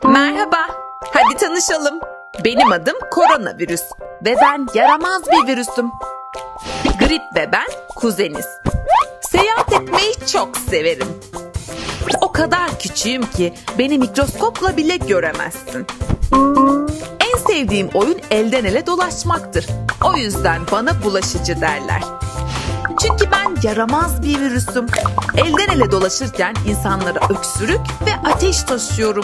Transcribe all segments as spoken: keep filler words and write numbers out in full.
Merhaba, hadi tanışalım. Benim adım koronavirüs ve ben yaramaz bir virüsüm. Grip ve ben kuzeniz. Seyahat etmeyi çok severim. O kadar küçüğüm ki beni mikroskopla bile göremezsin. En sevdiğim oyun elden ele dolaşmaktır. O yüzden bana bulaşıcı derler. Çünkü ben yaramaz bir virüsüm. Elden ele dolaşırken insanlara öksürük ve ateş taşıyorum.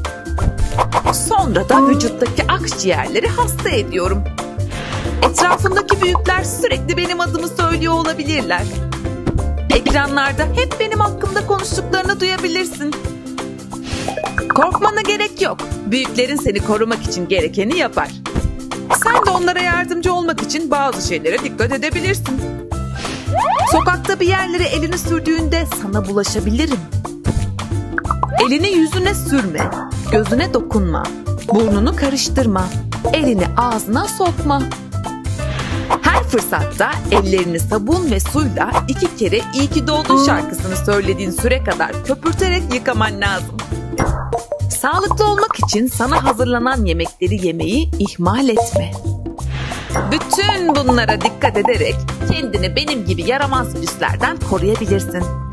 Sonra da vücuttaki akciğerleri hasta ediyorum. Etrafımdaki büyükler sürekli benim adımı söylüyor olabilirler. Ekranlarda hep benim hakkımda konuştuklarını duyabilirsin. Korkmana gerek yok. Büyüklerin seni korumak için gerekeni yapar. Sen de onlara yardımcı olmak için bazı şeylere dikkat edebilirsin. Sokakta bir yerlere elini sürdüğünde sana bulaşabilirim. Elini yüzüne sürme, gözüne dokunma, burnunu karıştırma, elini ağzına sokma. Her fırsatta ellerini sabun ve suyla iki kere "İyi ki doğdun" şarkısını söylediğin süre kadar köpürterek yıkaman lazım. Sağlıklı olmak için sana hazırlanan yemekleri yemeyi ihmal etme. Bütün bunlara dikkat ederek kendini benim gibi yaramaz virüslerden koruyabilirsin.